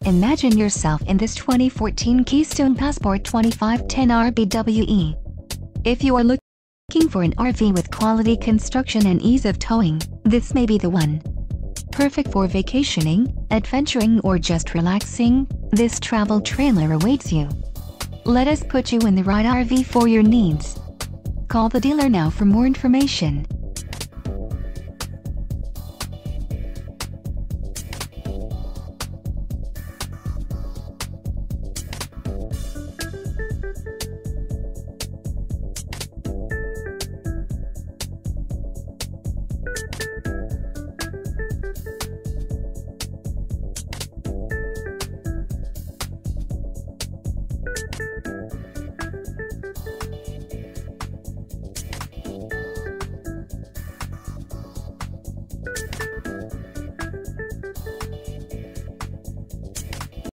Imagine yourself in this 2014 Keystone Passport 2510R Btu A. If you are looking for an RV with quality construction and ease of towing, this may be the one. Perfect for vacationing, adventuring, or just relaxing, this travel trailer awaits you. Let us put you in the right RV for your needs. Call the dealer now for more information.